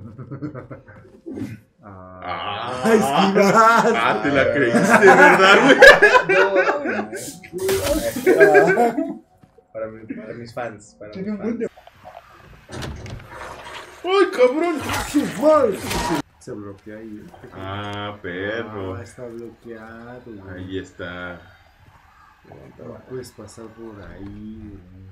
Ah, Ah, esquivar. ah, te la creíste, ¿verdad, güey? Para, mi- para mis fans. Para Tiene mis un buen de. ¡Ay, cabrón! ¡Su madre! Se bloquea ahí. Ah, perro. Ah, está bloqueado. Güey. Ahí está. No puedes pasar por ahí. Güey.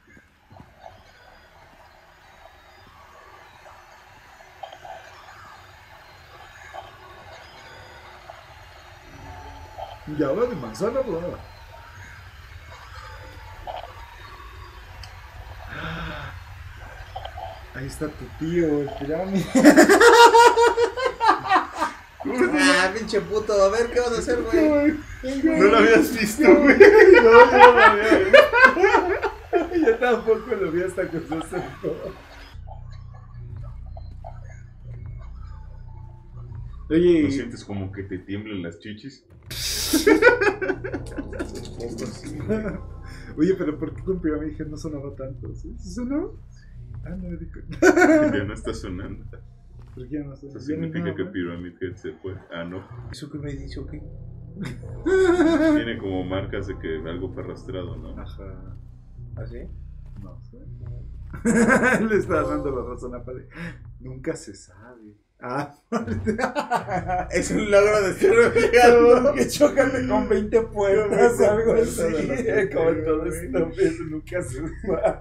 Llave de manzana dorada. Ahí está tu tío, el pirámide. Ah, pinche puto. A ver, ¿qué vas a hacer, güey? No lo habías visto, güey. No, yo no lo había visto. Yo tampoco lo vi hasta que se acercó. Oye, ¿No sientes como que te tiemblan las chichis? oye, pero ¿por qué con Pyramid Head no sonaba tanto? ¿Sí? ¿Sí sonó? Ah, no me di cuenta. Ya no está sonando. ¿Por qué ya no sonó? Eso significa que Pyramid Head se fue. Ah, no. ¿Eso qué me dice o qué? Tiene como marcas de que algo fue arrastrado, ¿no? Ajá. ¿Así? No sé. Le está dando la razón a Padre. Nunca se sabe. Ah, Es un logro de ser llegado. que chócate con veinte puertas, algo así. Como en todo esto, eso nunca se sabe.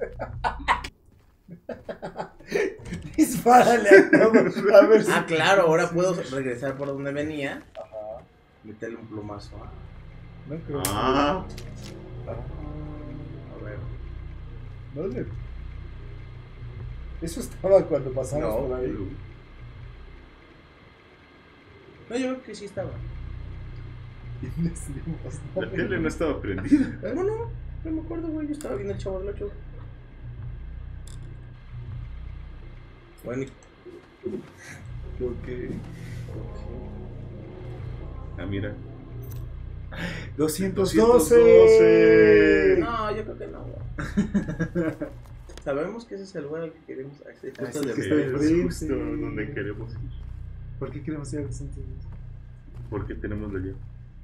Dispárale a todo. A ver si. Ah, claro, ahora puedo regresar por donde venía. Ajá. Meterle un plumazo. Ah, No creo. Ah, Ah, a ver. no le. Eso estaba cuando pasamos No. por ahí. No, yo creo que sí estaba. Y decidimos, no, la tele no estaba prendida. No, no, no me acuerdo, güey. Yo estaba viendo el Chavo del Ocho. Bueno, y- Creo que. Ah, mira. doscientos doscientos doce. doce. no, yo creo que no, güey. Sabemos que ese es el lugar al que queremos acceder. Ah, Justo sí, de que Es está de frente. justo donde queremos ir. ¿Por qué queremos ir al doscientos doce? Porque tenemos la llave.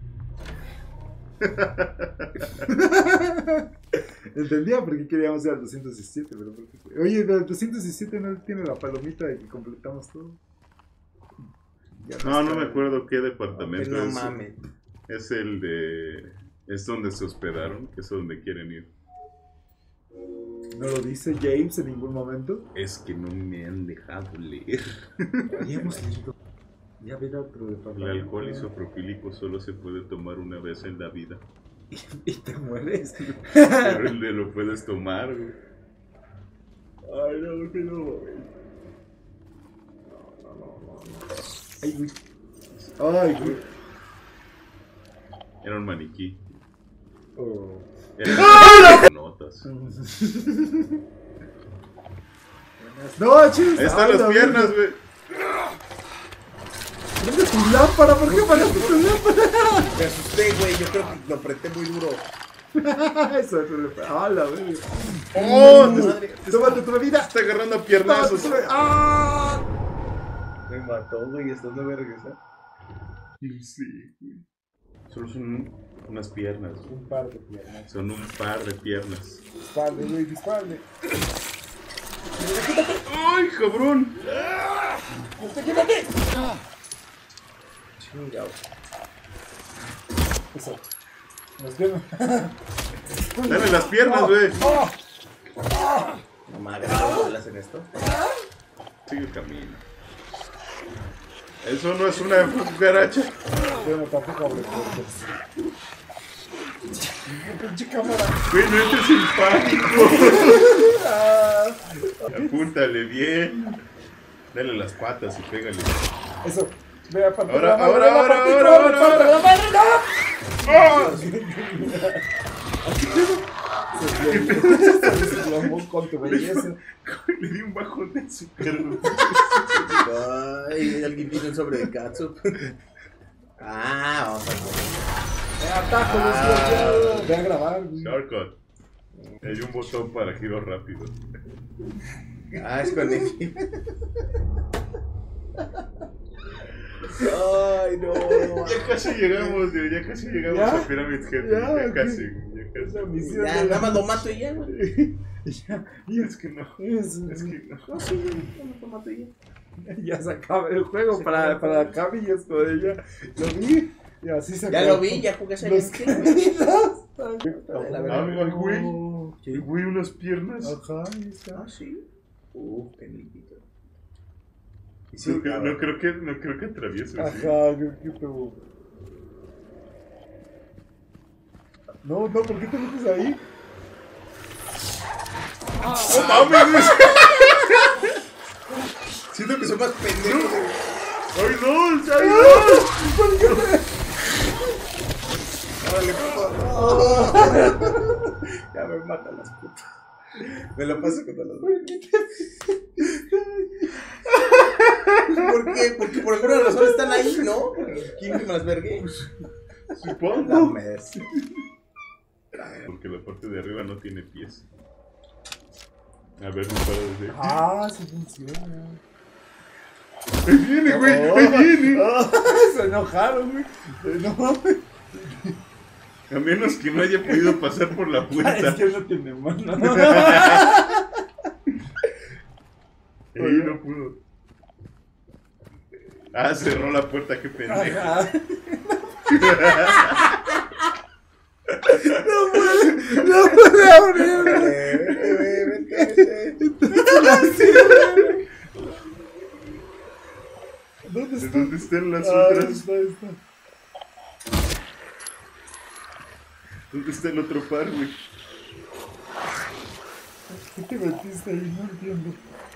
Entendía por qué queríamos ir al doscientos diecisiete, pero ¿por qué? Oye, el doscientos diecisiete no tiene la palomita de que completamos todo. Ya No, no está. me acuerdo qué Que departamento no es. mames. Es el de... Es donde se hospedaron, que es donde quieren ir. No lo dice James en ningún momento. Es que no me han dejado leer. Ya hemos leído. Ya verá otro El departamento. alcohol isopropílico solo se puede tomar una vez en la vida. Y te mueres. Pero el de lo puedes tomar, güey. Ay, no, no, no. Ay, güey. Ay, güey. Era un maniquí. Oh. Era notas. Buenas noches. Ahí están las piernas, güey. ¿Dónde tu lámpara? ¿Por qué apagaste tu lámpara? Me asusté, güey. Yo creo que lo apreté muy duro. Eso es un... ¡Ah, la verga! ¡Oh! Madre. ¡Tómate tu bebida! Está agarrando a piernazos. ¡Tómate tu bebida! ¡Ah! Me mató, güey. ¿Esto no voy a regresar? Sí, güey. Solo son unas piernas, güey. Un par de piernas. Son un par de piernas. Dispárale, güey, dispárale. ¡Ay, cabrón! Chingado. Eso. Las piernas. Dale las piernas, güey. ¡Oh! No mames, ¿cómo le hacen esto? Sigue el camino. Eso no es una cucaracha. Bueno, tampoco hablé fuerte. Pinche cámara. Güey, no entres en pánico. Apúntale bien. Dale las patas y pégale. Eso. Ve a partir Ahora, la madre, ahora, ve a ahora, partir ahora, la ahora, madre, ahora. la madre, ¡no! ¡Oh! Se desplomó con tu belleza. Le di un bajón de azúcar. Ay, alguien tiene un sobre de catsup. Ah, vamos a Ve atajo Ah. desbloqueado. Ve a grabar, güey. Shortcut. Hay un botón para giros rápidos. Ah, es con el... Ay, no. Ya casi llegamos, güey. Ya casi llegamos ¿Ya? a Pyramid Head. Ya, Ya, ok. casi, güey. Ya casi. Esa misión Ya, de la- nada más lo mato y ya, güey. Ya, y Es que no. es, Es que no. No, sí, güey, nada más lo mato y ya. ya se acaba el juego Se para, acaba. para Cami y esto de ella. Lo vi y así se Ya acabó. lo vi, ya jugué ese Los caídas. caídas. La Ah, verdad. mira, güey. Sí. Güey, unas piernas. Ajá, ahí está. Ah, sí. Uf, qué limpito. Y No, sí, creo- cabrón. no creo que, no creo que atraviese. ¿sí? Ajá, creo que pero... No, no, ¿por qué te metes ahí? ¡No mames! güey! Siento que son más pendejos. güey. ¡Ay, no! ¡Ay, Órale, puto. Ya me matan las putas. Me lo paso con las. ¿Por qué? Porque por alguna razón están ahí, ¿no? ¿Quién me las vergué? Supongo. La mes. Porque la parte de arriba no tiene pies. A ver, no puedo decir. Ah, sí funciona. ¡Ahí viene, güey! ¡Ahí viene! Oh, se enojaron, güey. No, A menos que no haya podido pasar por la puerta. es que no tiene mano. Ahí no pudo. Ah, cerró la puerta, qué pendejo. Ajá. No puede abrir. ¿Dónde ¿De está? dónde están las Ah, otras? está, está. ¿Dónde está el otro par, güey? ¿Qué te metiste ahí? No entiendo.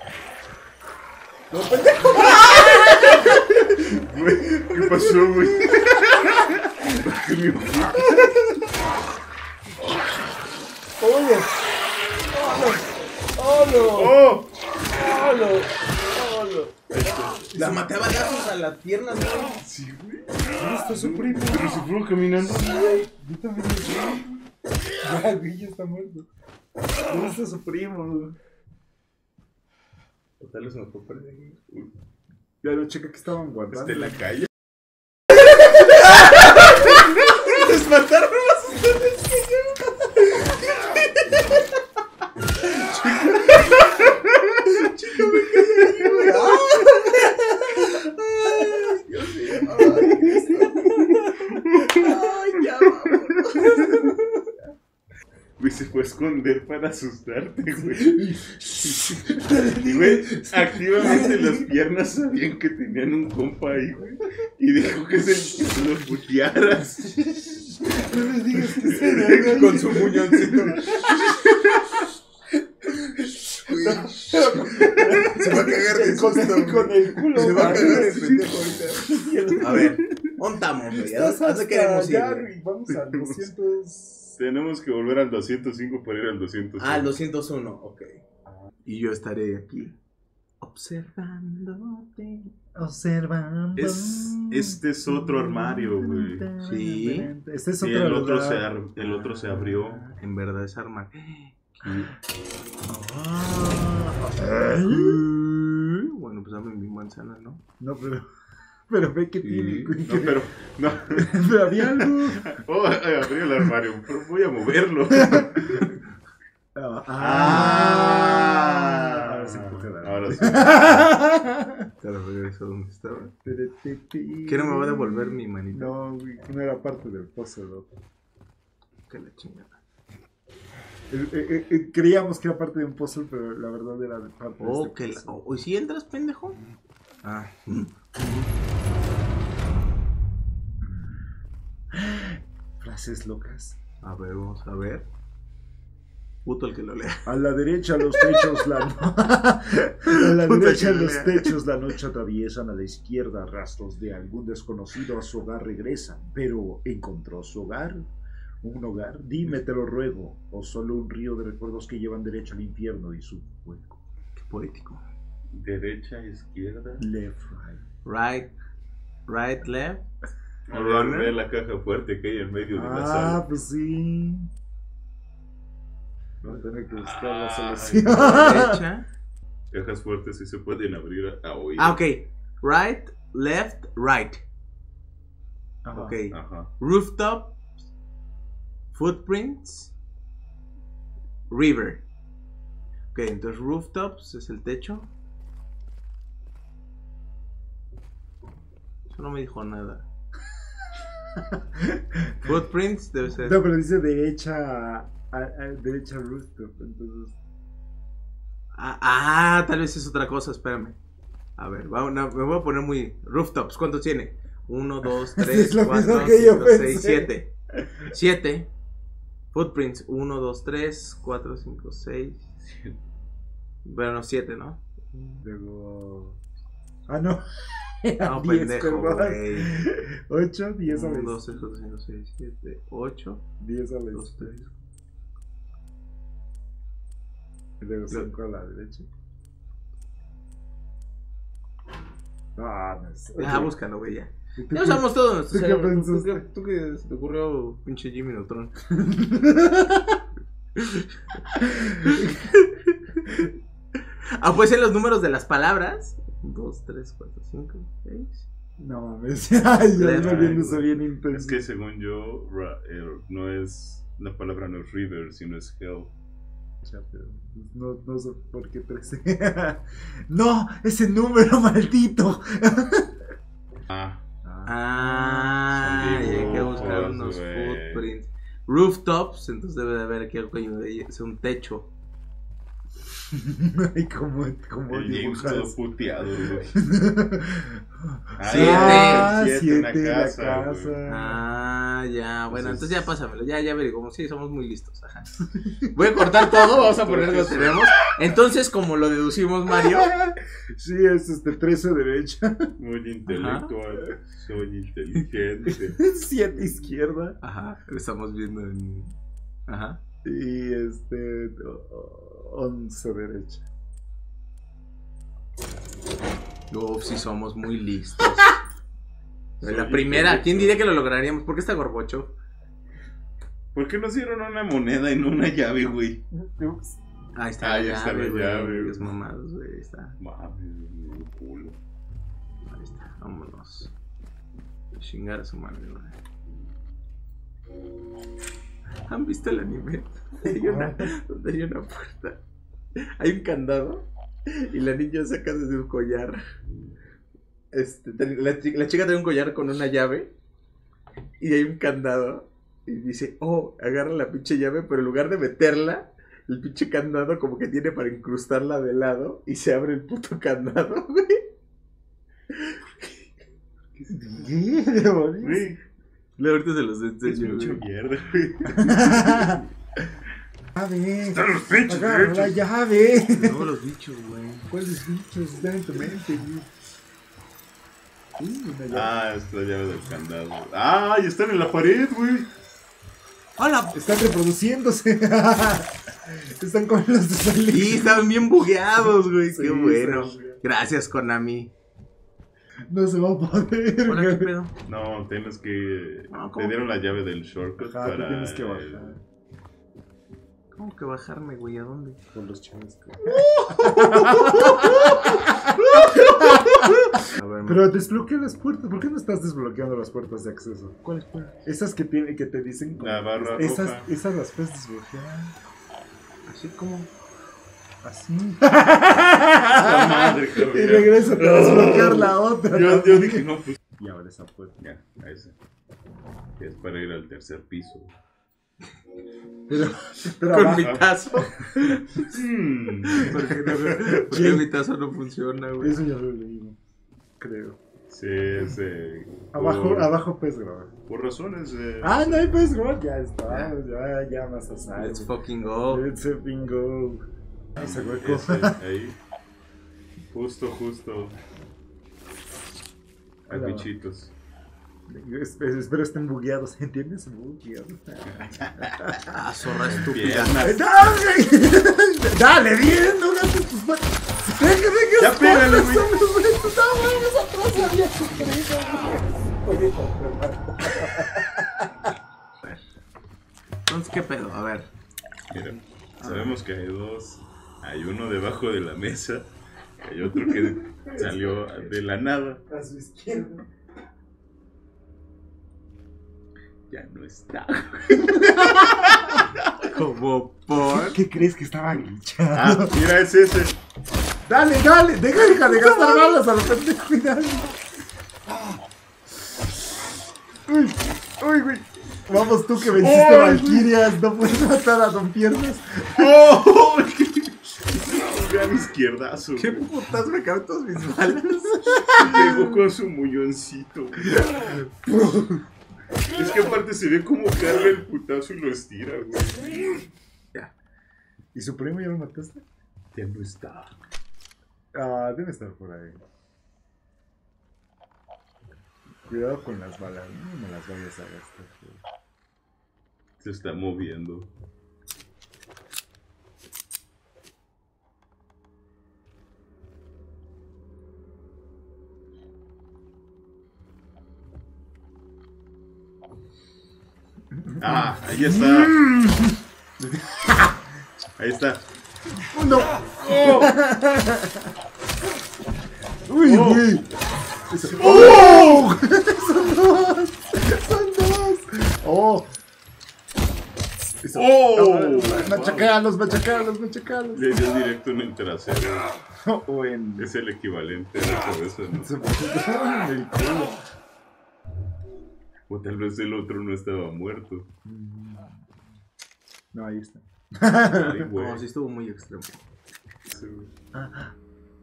Güey, ¿qué pasó, güey? Bajé mi puta. ¡Hola! ¡Hola! ¡Oh! ¡Hola! ¡Hola! La maté a balazos a las piernas, güey. Sí, güey. ¿Dónde está su primo? Pero se fueron caminando. Yo también lo sé. Ya, güey, ya está muerto. ¿Dónde está su primo? Tal vez nos fue perdiendo. Uy, Ya lo checa que estaban guardando. está en la calle. Les mataron las ustedes. Chico, me quedé ahí, güey. Ay, Dios mío. Ay, Dios mío. Ay, ya vámonos. Güey, se fue a esconder para asustarte, güey. Güey, activamente las piernas sabían que tenían un compa ahí, güey. Y dijo que se que lo putearas. No les digas que se Con su muñoncito. Se va a cagar de con, susto, el, con el culo. Se va a güey. cagar de pendejo ahorita. A ver, montamos, güey. ¿A Estás dónde hasta queremos ir, allá, güey? güey. Vamos al doscientos. Tenemos que volver al doscientos cinco para ir al doscientos uno. Ah, el doscientos uno, ok. Y yo estaré aquí observándote. Observando. Es, este es otro armario, güey. Sí. Este es Sí, otro el otro, lugar. se ar- el otro se abrió. En verdad es arma. Ay. Bueno, pues dame mi manzana, ¿no? No, pero. Pero ve que Sí. tiene, güey. No, pero. No. Pero había algo. Oh, ay, abrió el armario. Pero voy a moverlo. Ah. Ah. Ahora se empuja la- Ahora sí. Te lo regreso donde estaba. ¿Qué ¿Qué no me va a devolver mi manita? No, güey, no era parte del puzzle, ¿no? Que la chingada. Eh, eh, eh, creíamos que era parte de un puzzle, pero la verdad era de parte de Oh, este que la... puzzle. oh, ¿y si entras, pendejo? Ah. Frases locas. A ver, vamos a ver. Puto el que lo lea. A la derecha los techos, la no- a la Puta derecha que los lea. techos la noche atraviesan, a la izquierda rastros de algún desconocido a su hogar regresan, pero ¿encontró su hogar? ¿Un hogar? Dime, te lo ruego, o solo un río de recuerdos que llevan derecho al infierno y su fuego. Qué poético. Derecha, izquierda. Left, right. Right, right, left. A ver, ve la caja fuerte que hay en medio de la Ah, sala. pues sí. No tener que buscar la Ay, solución. Derecha. Cajas fuertes sí se pueden abrir a, a oír. Ah, ok. Right, left, right. Ajá. Ok. Ajá. Rooftop. Footprints. River. Ok, entonces rooftops es el techo. Eso no me dijo nada. Footprints debe ser. No, pero dice derecha, a, a- derecha rooftop, entonces. Ah, ah, tal vez es otra cosa, espérame. A ver, va- no, me voy a poner muy... Rooftops, ¿cuántos tiene? Uno, dos, tres, Es lo cuatro, mismo que yo cinco, seis, pensé. siete. Siete. Footprints, uno, dos, tres, cuatro, cinco, seis. Bueno, siete, ¿no? Luego. Ah, no. No, Era diez, pendejo, perdón. güey. ocho, diez a uno, la dos, tres, cuatro, cinco, seis, siete, ocho. diez a la dos, izquierda. tres. Y luego cinco a la derecha. Ah, no es. Ah, ok. búscalo, güey, ya. ¿Tú Ya qué- usamos todo nuestro ¿tú qué cerebro. ¿Tú, pensaste? qué- tú qué se te ocurrió, pinche Jimmy Neutron? Ah, pues en los números de las palabras. dos, tres, cuatro, cinco, seis. No mames. Ay, ya Left. me viéndose bien Es intenso. que según yo, ra- eh, no es. La palabra no es river, sino es hell. Ya, pero no, no sé por qué trece. No, ese número maldito. Ah, Ah, Son y hay que dibujos, buscar unos güey. footprints. Rooftops, entonces debe de haber aquí algo de ahí, es un techo. Ay, cómo, cómo el James todo dibujas. puteado, güey. Siete. Ah, siete, siete en la en la casa, casa. güey. Ah, ya, bueno, Entonces- entonces ya pásamelo, ya, ya averiguamos, sí, somos muy listos, ajá. Voy a cortar todo, vamos a poner lo que tenemos. Entonces, como lo deducimos, Mario, Sí, es este trece derecha. Muy intelectual. Soy inteligente. siete izquierda. ajá, lo estamos viendo en... Ajá. Y este. once derecha. Uf, sí somos muy listos. Soy La primera, intelectual. ¿quién diría que lo lograríamos? ¿Por qué está Gorbocho? ¿Por qué nos dieron una moneda y no una llave, güey? Ups. Ahí está Ah, la ya está llave, la güey. llave, güey. Es mamados, güey, ahí está. Mames, mi culo. Ahí está, vámonos. Chingar a su madre, güey. ¿Han visto el anime? Hay una, donde hay una puerta. Hay un candado y la niña saca desde un collar. Este, ten- la, chi- la chica tiene un collar con una llave y hay un candado y dice, oh, agarra la pinche llave, pero en lugar de meterla, el pinche candado como que tiene para incrustarla de lado y se abre el puto candado, güey. ¿Qué demonios? Güey, Luego ahorita se los es enseño, mucha güey. mierda, güey. llave. Están los pinches Agarra la derechos. llave. No, los bichos, güey. ¿Cuáles bichos están en tu mente, güey? Uy, una llave. Ah, es la llave del candado. Ah, y están en la pared, güey. ¡Hola! Están reproduciéndose. Están con los de Silent Sí, Hill. estaban bien bugueados, güey. Sí, Qué bueno. sí, sí. Gracias, Konami. No se va a poder. Hola, ¿qué güey. pedo? No, tienes que. No, ¿cómo? Te dieron la llave del shortcut Ajá, tú para. tienes que el- bajar ¿Cómo que bajarme, güey? ¿A dónde? con los chavos. A ver, Pero desbloquea las puertas. ¿Por qué no estás desbloqueando las puertas de acceso? ¿cuál fue? Esas que, tiene, que te dicen. como- La barra esas, roja. esas las puedes desbloquear. Así como. Así. ¡La madre, cabrón! Y regresa a desbloquear la otra. Yo, yo dije, no, pues. Y abre esa puerta. Ya, a ese. Es para ir al tercer piso. Pero, pero Con abajo- mi tazo. Hmm. ¿Por qué, no, por qué mi tazo no funciona, güey? Eso ya lo leí, creo. Sí, ese. Abajo, por, abajo puedes grabar. por razones de. Ah, no hay puedes grabar. Ya está. Ya, ya más a salvo. Let's fucking go. Let's fucking go. Ese hueco. Ese, ahí. Justo, justo. Hay Hola. bichitos. Espero, espero estén bugueados, ¿entiendes? Bugueados. Ah, zorra estúpida. Piernas. ¡Dale! ¡Dale, bien! ¡No gastes tus manos! ¡Venga, venga! Ya pégale, güey. ¡No, güey! ¡Esa cosa había sufrido, güey! Entonces, ¿qué pedo? A ver. Mira, sabemos que hay dos. Hay uno debajo de la mesa. Y hay otro que salió de la nada. A su izquierda. Ya no está. Como por. ¿Qué crees que estaba glitchado? Ah, mira, es ese. ¡Dale, dale! ¡Deja, deja de gastar balas a lo pendejo y dale! ¡Uy! ¡Uy, güey! Vamos, tú que venciste ¡Ay, Valkyrias, no puedes matar a Don Piernas. ¡Oh! Un gran izquierdazo. ¿Qué putas me caben todos mis balas? Llegó con su muñoncito. Es que aparte se ve como carga el putazo y lo estira, güey. ¿Y su primo ya lo mataste? Ya no está. Ah, debe estar por ahí. Cuidado con las balas, no me las vayas a gastar. güey. Se está moviendo. Ah, ahí está. Ahí está. ¡No! ¡Oh! ¡Uy, Oh. güey! ¡Oh! ¡Son dos! ¡Son dos! ¡Oh! Eso. ¡Oh! Machacalos, machacalos, machacalos. Le dio directo en el trasero. O en... Es el equivalente a la cabeza, ¿no? Se puso en el culo. O tal vez el otro no estaba muerto. No, ahí está. Ay, güey. No, sí estuvo muy extremo. Sí, güey. Ah,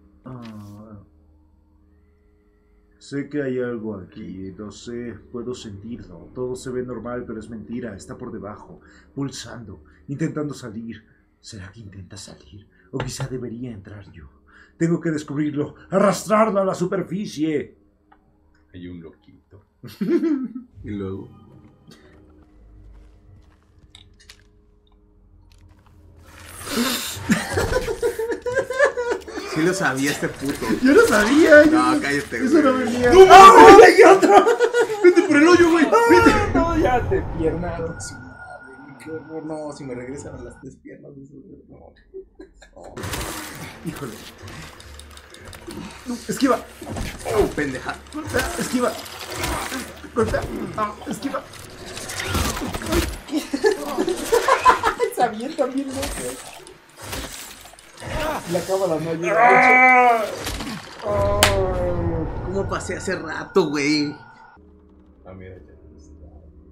sé que hay algo aquí, no sé, puedo sentirlo. Todo se ve normal, pero es mentira. Está por debajo, pulsando, intentando salir. ¿Será que intenta salir? O quizá debería entrar yo. Tengo que descubrirlo, arrastrarlo a la superficie. Hay un loquito. Y luego. Sí lo sabía este puto. Yo no sabía. yo- No, cállate, Eso güey. no venía. ¡No, ¡Ah, hay otro! ¡Vete por el hoyo, güey! ¡Vete! No, ya te piernaron. Qué horror, no, si me regresan a las tres piernas. Eso, no. No. Híjole. No, esquiva. Oh, pendeja. Golpea, esquiva. Golpea. Ah, esquiva. Se avienta bien loco. La cámara no ayuda. Oh. ¿Cómo pasé hace rato, güey? Ah, mira, ya está.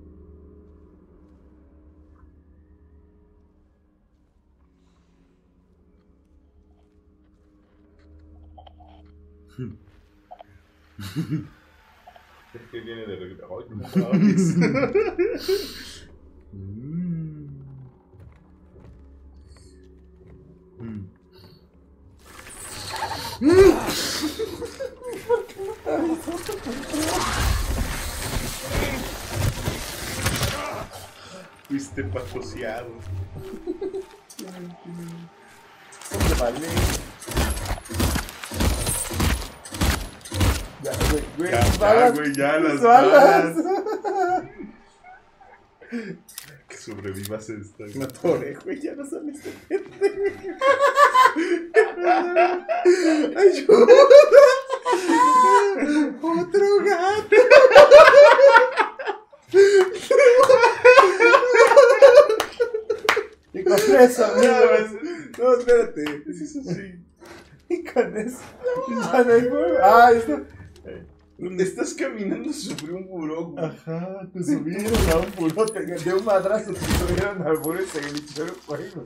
Es que viene de regreso. Ay, no mames. Mm. Mm. Fuiste patroseado. Vale. Ya, güey, güey, Ya, tus ya, balas, güey, ya, tus las balas. Que sobrevivas esta. Me atoré, güey, ya no saliste. ¡Ayuda! ¡Otro gato! Y con eso, amigos. No, espérate. Es eso sí. Y con eso. Ya no hay huevo. Ah, está. Donde estás caminando sobre un buró, güey. Ajá, te subieron a un buró, te- de un madrazo te subieron al buró y se glitchó el juego.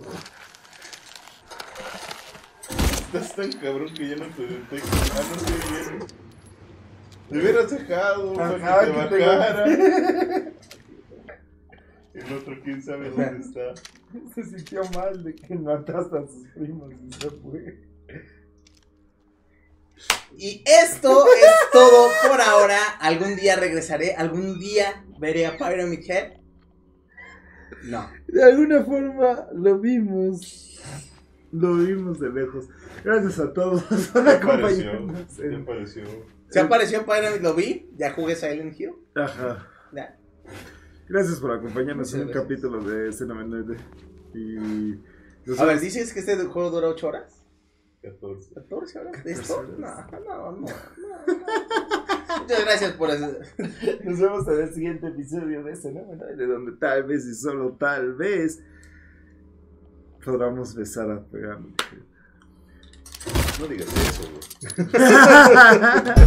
Estás tan cabrón que ya no te detecto. Ah, no sé bien. Te hubieras dejado para Ajá, que te que te bajara. El otro, quién sabe dónde está. Se sintió mal de que no ataste a sus primos y se fue. Y esto es todo por ahora. Algún día regresaré. Algún día veré a Pyramid Head. No. De alguna forma lo vimos. Lo vimos de lejos. Gracias a todos por ¿Qué pareció? acompañarnos. ¿Qué en- pareció? ¿Se apareció Pyramid? ¿Lo vi? Ya jugué Silent Hill. Ajá. Ya. Gracias por acompañarnos en un Muchas capítulo de Xenomenete. Y. nos A ver, vemos- ¿dices que este juego dura ocho horas? catorce. ¿catorce horas de esto? catorce No, horas. no, no, no, no. Muchas gracias por eso. Nos vemos en el siguiente episodio de Xenomenete, donde tal vez y solo tal vez podamos besar a Pyramid. No digas eso, güey.